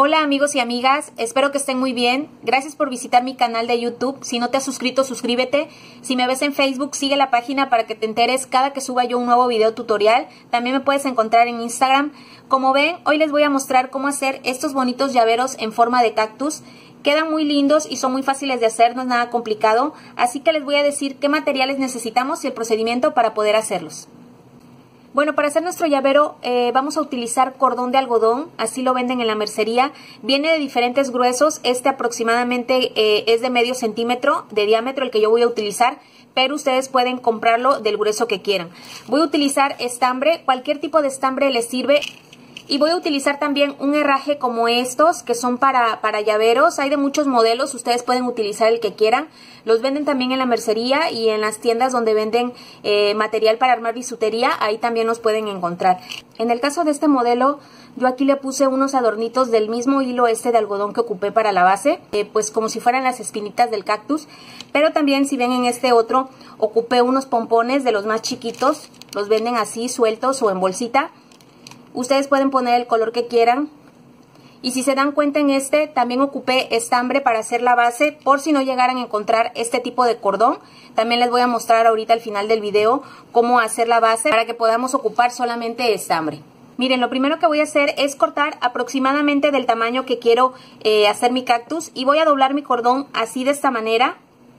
Hola amigos y amigas, espero que estén muy bien. Gracias por visitar mi canal de YouTube. Si no te has suscrito, suscríbete. Si me ves en Facebook, sigue la página para que te enteres cada que suba yo un nuevo video tutorial. También me puedes encontrar en Instagram. Como ven, hoy les voy a mostrar cómo hacer estos bonitos llaveros en forma de cactus. Quedan muy lindos y son muy fáciles de hacer, no es nada complicado. Así que les voy a decir qué materiales necesitamos y el procedimiento para poder hacerlos. Bueno, para hacer nuestro llavero vamos a utilizar cordón de algodón, así lo venden en la mercería. Viene de diferentes gruesos, este aproximadamente es de medio centímetro de diámetro el que yo voy a utilizar, pero ustedes pueden comprarlo del grueso que quieran. Voy a utilizar estambre, cualquier tipo de estambre les sirve. Y voy a utilizar también un herraje como estos, que son para llaveros. Hay de muchos modelos, ustedes pueden utilizar el que quieran. Los venden también en la mercería y en las tiendas donde venden material para armar bisutería. Ahí también los pueden encontrar. En el caso de este modelo, yo aquí le puse unos adornitos del mismo hilo de algodón que ocupé para la base. Pues como si fueran las espinitas del cactus. Pero también, si ven en este otro, ocupé unos pompones de los más chiquitos. Los venden así, sueltos o en bolsita. Ustedes pueden poner el color que quieran. Y si se dan cuenta, en este también ocupé estambre para hacer la base, por si no llegaran a encontrar este tipo de cordón. También les voy a mostrar ahorita al final del video cómo hacer la base para que podamos ocupar solamente estambre. Miren, lo primero que voy a hacer es cortar aproximadamente del tamaño que quiero hacer mi cactus. Y voy a doblar mi cordón así, de esta manera.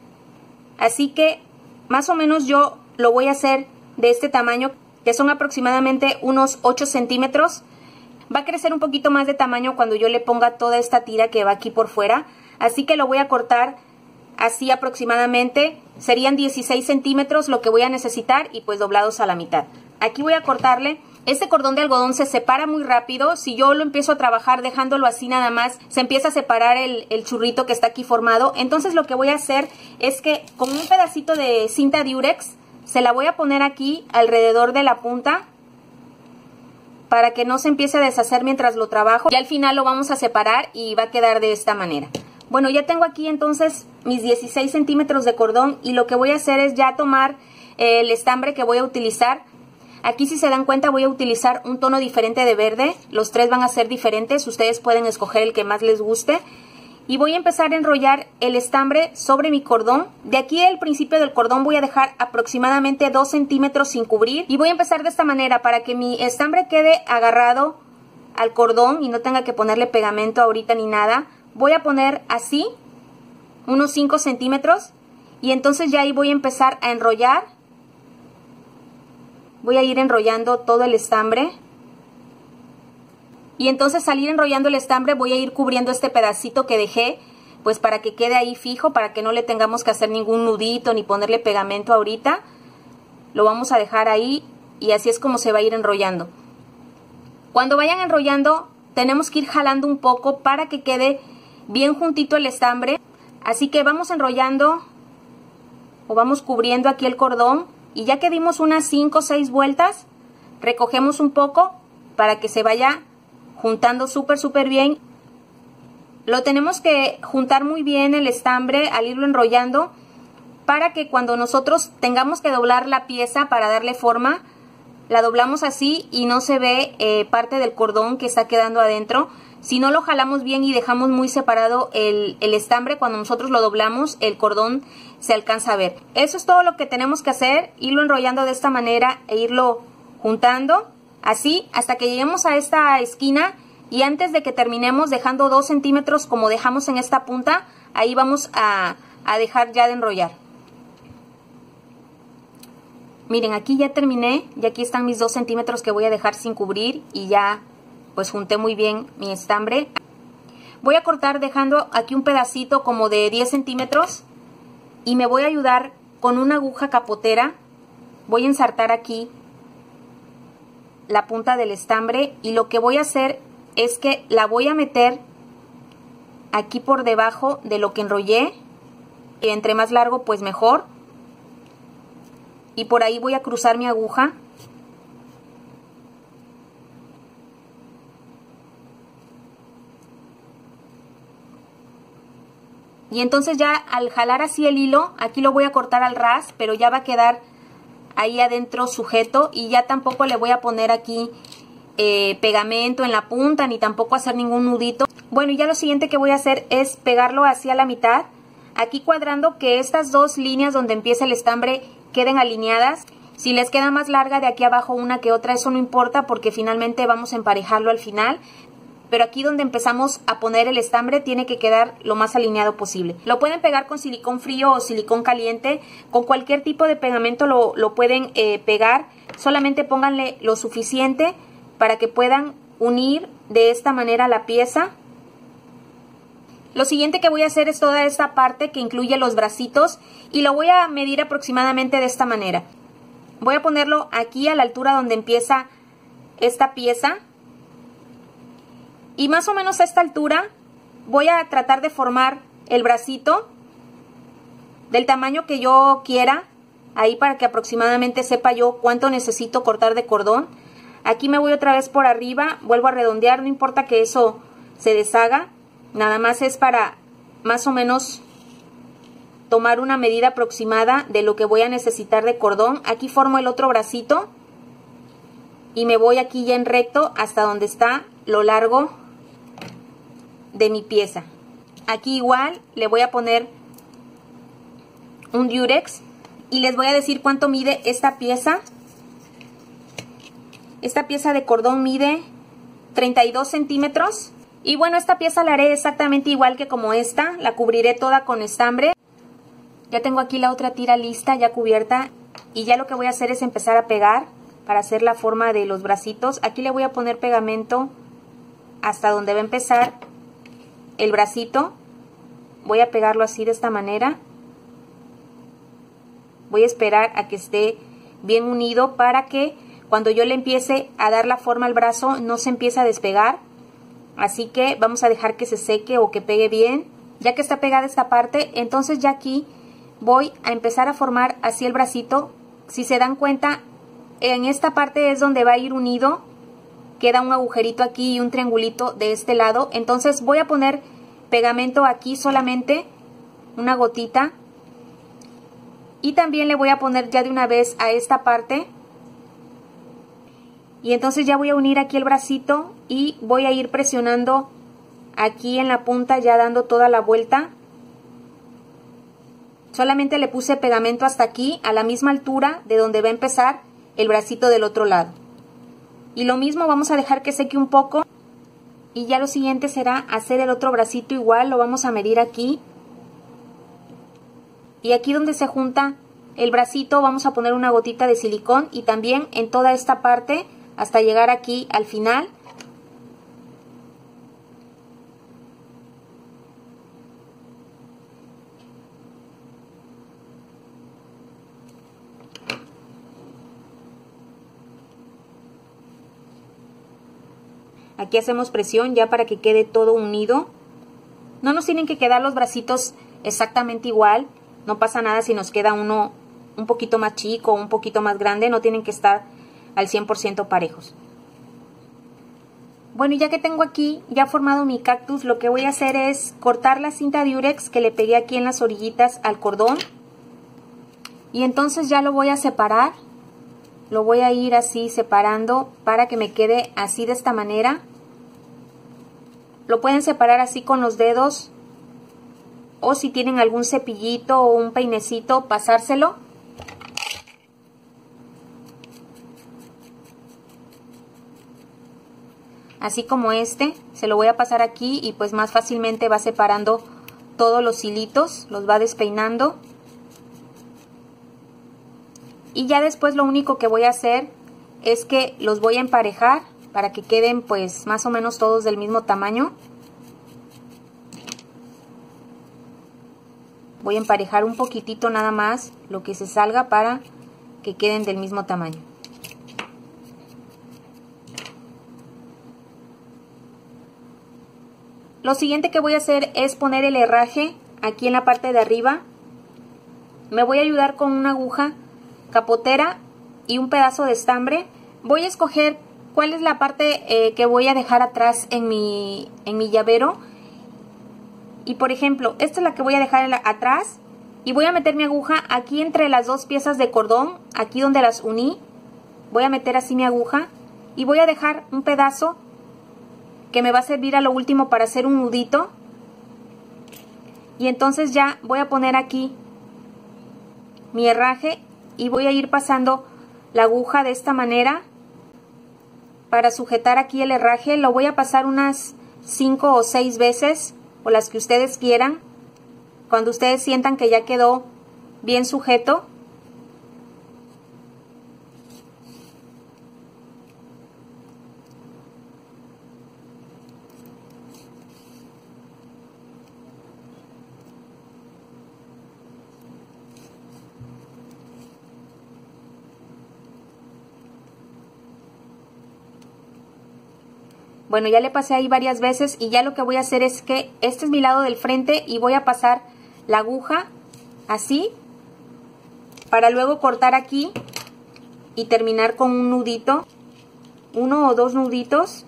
Así que más o menos yo lo voy a hacer de este tamaño, que son aproximadamente unos 8 centímetros. Va a crecer un poquito más de tamaño cuando yo le ponga toda esta tira que va aquí por fuera. Así que lo voy a cortar así aproximadamente. Serían 16 centímetros lo que voy a necesitar y pues doblados a la mitad. Aquí voy a cortarle. Este cordón de algodón se separa muy rápido. Si yo lo empiezo a trabajar dejándolo así nada más, se empieza a separar el churrito que está aquí formado. Entonces lo que voy a hacer es que con un pedacito de cinta Durex se la voy a poner aquí alrededor de la punta para que no se empiece a deshacer mientras lo trabajo. Y al final lo vamos a separar y va a quedar de esta manera. Bueno, ya tengo aquí entonces mis 16 centímetros de cordón y lo que voy a hacer es ya tomar el estambre que voy a utilizar. Aquí, si se dan cuenta, voy a utilizar un tono diferente de verde. Los tres van a ser diferentes, ustedes pueden escoger el que más les guste. Y voy a empezar a enrollar el estambre sobre mi cordón. De aquí al principio del cordón voy a dejar aproximadamente 2 centímetros sin cubrir. Y voy a empezar de esta manera para que mi estambre quede agarrado al cordón y no tenga que ponerle pegamento ahorita ni nada. Voy a poner así, unos 5 centímetros. Y entonces ya ahí voy a empezar a enrollar. Voy a ir enrollando todo el estambre. Y entonces, al ir enrollando el estambre, voy a ir cubriendo este pedacito que dejé, pues para que quede ahí fijo, para que no le tengamos que hacer ningún nudito ni ponerle pegamento ahorita. Lo vamos a dejar ahí y así es como se va a ir enrollando. Cuando vayan enrollando, tenemos que ir jalando un poco para que quede bien juntito el estambre. Así que vamos enrollando o vamos cubriendo aquí el cordón. Y ya que dimos unas 5 o 6 vueltas, recogemos un poco para que se vaya juntando súper bien. Lo tenemos que juntar muy bien el estambre al irlo enrollando para que cuando nosotros tengamos que doblar la pieza para darle forma, la doblamos así y no se ve parte del cordón que está quedando adentro. Si no lo jalamos bien y dejamos muy separado el estambre, cuando nosotros lo doblamos, el cordón se alcanza a ver. Eso es todo lo que tenemos que hacer, irlo enrollando de esta manera e irlo juntando así hasta que lleguemos a esta esquina. Y antes de que terminemos, dejando 2 centímetros como dejamos en esta punta, ahí vamos a dejar ya de enrollar. Miren, aquí ya terminé y aquí están mis 2 centímetros que voy a dejar sin cubrir y ya pues junté muy bien mi estambre. Voy a cortar dejando aquí un pedacito como de 10 centímetros y me voy a ayudar con una aguja capotera. Voy a ensartar aquí la punta del estambre y lo que voy a hacer es que la voy a meter aquí por debajo de lo que enrollé. Entre más largo pues mejor. Y por ahí voy a cruzar mi aguja. Y entonces ya al jalar así el hilo, aquí lo voy a cortar al ras, pero ya va a quedar ahí adentro sujeto y ya tampoco le voy a poner aquí pegamento en la punta ni tampoco hacer ningún nudito. Bueno, y ya lo siguiente que voy a hacer es pegarlo hacia la mitad, aquí cuadrando que estas dos líneas donde empieza el estambre queden alineadas. Si les queda más larga de aquí abajo una que otra, eso no importa porque finalmente vamos a emparejarlo al final. Pero aquí donde empezamos a poner el estambre tiene que quedar lo más alineado posible. Lo pueden pegar con silicón frío o silicón caliente. Con cualquier tipo de pegamento lo pueden pegar. Solamente pónganle lo suficiente para que puedan unir de esta manera la pieza. Lo siguiente que voy a hacer es toda esta parte que incluye los bracitos y lo voy a medir aproximadamente de esta manera. Voy a ponerlo aquí a la altura donde empieza esta pieza. Y más o menos a esta altura voy a tratar de formar el bracito del tamaño que yo quiera, ahí para que aproximadamente sepa yo cuánto necesito cortar de cordón. Aquí me voy otra vez por arriba, vuelvo a redondear, no importa que eso se deshaga, nada más es para más o menos tomar una medida aproximada de lo que voy a necesitar de cordón. Aquí formo el otro bracito y me voy aquí ya en recto hasta donde está lo largo de mi pieza. Aquí igual le voy a poner un Durex y les voy a decir cuánto mide esta pieza. Esta pieza de cordón mide 32 centímetros. Y bueno, esta pieza la haré exactamente igual que como esta. La cubriré toda con estambre. Ya tengo aquí la otra tira lista, ya cubierta. Y ya lo que voy a hacer es empezar a pegar para hacer la forma de los bracitos. Aquí le voy a poner pegamento hasta donde va a empezar el bracito. Voy a pegarlo así de esta manera. Voy a esperar a que esté bien unido para que cuando yo le empiece a dar la forma al brazo no se empiece a despegar. Así que vamos a dejar que se seque o que pegue bien. Ya que está pegada esta parte, entonces ya aquí voy a empezar a formar así el bracito. Si se dan cuenta, en esta parte es donde va a ir unido. Queda un agujerito aquí y un triangulito de este lado. Entonces voy a poner pegamento aquí solamente, una gotita. Y también le voy a poner ya de una vez a esta parte. Y entonces ya voy a unir aquí el bracito y voy a ir presionando aquí en la punta, ya dando toda la vuelta. Solamente le puse pegamento hasta aquí, a la misma altura de donde va a empezar el bracito del otro lado. Y lo mismo, vamos a dejar que seque un poco. Y ya lo siguiente será hacer el otro bracito igual, lo vamos a medir aquí. Y aquí donde se junta el bracito vamos a poner una gotita de silicón y también en toda esta parte hasta llegar aquí al final. Aquí hacemos presión ya para que quede todo unido. No nos tienen que quedar los bracitos exactamente igual. No pasa nada si nos queda uno un poquito más chico o un poquito más grande. No tienen que estar al 100% parejos. Bueno, y ya que tengo aquí ya formado mi cactus, lo que voy a hacer es cortar la cinta Durex que le pegué aquí en las orillitas al cordón. Y entonces ya lo voy a separar. Lo voy a ir así separando para que me quede así de esta manera. Lo pueden separar así con los dedos o si tienen algún cepillito o un peinecito, pasárselo. Así como este, se lo voy a pasar aquí y pues más fácilmente va separando todos los hilitos, los va despeinando. Y ya después lo único que voy a hacer es que los voy a emparejar para que queden pues más o menos todos del mismo tamaño. Voy a emparejar un poquitito nada más lo que se salga para que queden del mismo tamaño. Lo siguiente que voy a hacer es poner el herraje aquí en la parte de arriba. Me voy a ayudar con una aguja capotera y un pedazo de estambre. Voy a escoger cuál es la parte que voy a dejar atrás en mi llavero. Y por ejemplo, esta es la que voy a dejar atrás. Y voy a meter mi aguja aquí entre las dos piezas de cordón, aquí donde las uní. Voy a meter así mi aguja y voy a dejar un pedazo que me va a servir a lo último para hacer un nudito. Y entonces ya voy a poner aquí mi herraje y voy a ir pasando la aguja de esta manera para sujetar aquí el herraje. Lo voy a pasar unas 5 o 6 veces, o las que ustedes quieran, cuando ustedes sientan que ya quedó bien sujeto. Bueno, ya le pasé ahí varias veces y ya lo que voy a hacer es que este es mi lado del frente y voy a pasar la aguja así para luego cortar aquí y terminar con un nudito, 1 o 2 nuditos,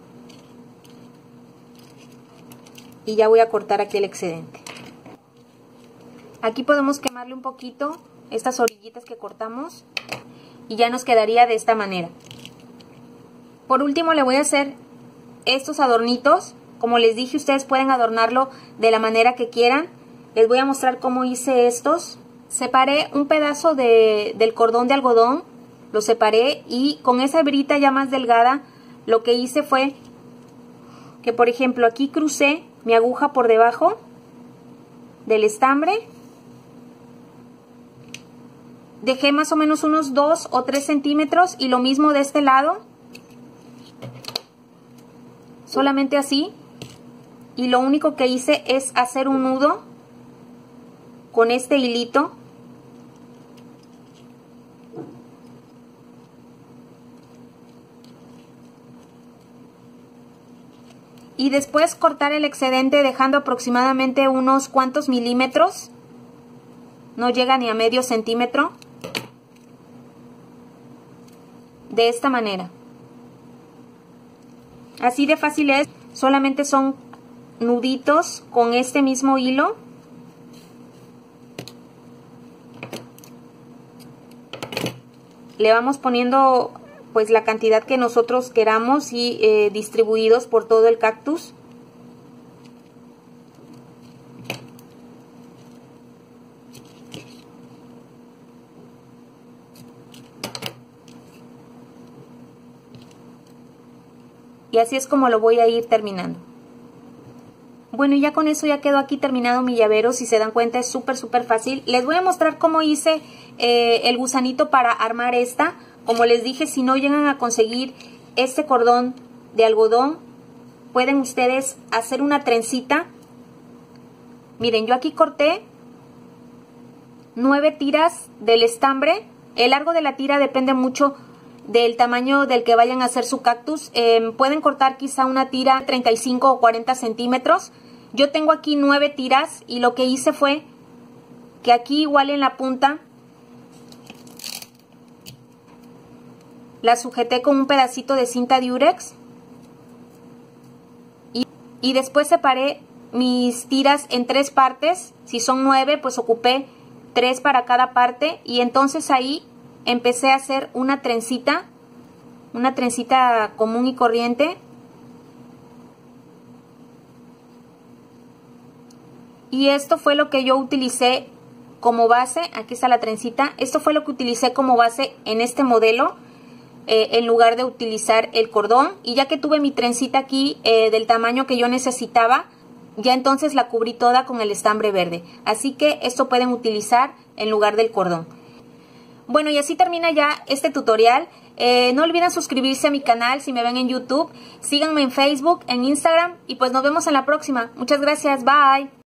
y ya voy a cortar aquí el excedente. Aquí podemos quemarle un poquito estas orillitas que cortamos y ya nos quedaría de esta manera. Por último le voy a hacer estos adornitos. Como les dije, ustedes pueden adornarlo de la manera que quieran. Les voy a mostrar cómo hice estos. Separé un pedazo del cordón de algodón, lo separé, y con esa hebrita ya más delgada lo que hice fue que, por ejemplo, aquí crucé mi aguja por debajo del estambre, dejé más o menos unos 2 o 3 centímetros, y lo mismo de este lado, solamente así, y lo único que hice es hacer un nudo con este hilito. Y después cortar el excedente dejando aproximadamente unos cuantos milímetros, no llega ni a medio centímetro, de esta manera. Así de fácil es, solamente son nuditos con este mismo hilo. Le vamos poniendo pues la cantidad que nosotros queramos y distribuidos por todo el cactus. Y así es como lo voy a ir terminando. Bueno, y ya con eso ya quedó aquí terminado mi llavero. Si se dan cuenta, es súper fácil. Les voy a mostrar cómo hice el gusanito para armar esta. Como les dije, si no llegan a conseguir este cordón de algodón, pueden ustedes hacer una trencita. Miren, yo aquí corté 9 tiras del estambre. El largo de la tira depende mucho del tamaño del que vayan a hacer su cactus. Pueden cortar quizá una tira 35 o 40 centímetros. Yo tengo aquí 9 tiras y lo que hice fue que aquí igual en la punta la sujeté con un pedacito de cinta Durex y después separé mis tiras en 3 partes. Si son 9, pues ocupé 3 para cada parte, y entonces ahí empecé a hacer una trencita común y corriente. Y esto fue lo que yo utilicé como base. Aquí está la trencita. Esto fue lo que utilicé como base en este modelo, en lugar de utilizar el cordón. Y ya que tuve mi trencita aquí del tamaño que yo necesitaba, ya entonces la cubrí toda con el estambre verde. Así que esto pueden utilizar en lugar del cordón. Bueno, y así termina ya este tutorial. No olviden suscribirse a mi canal si me ven en YouTube. Síganme en Facebook, en Instagram, y pues nos vemos en la próxima. Muchas gracias, bye.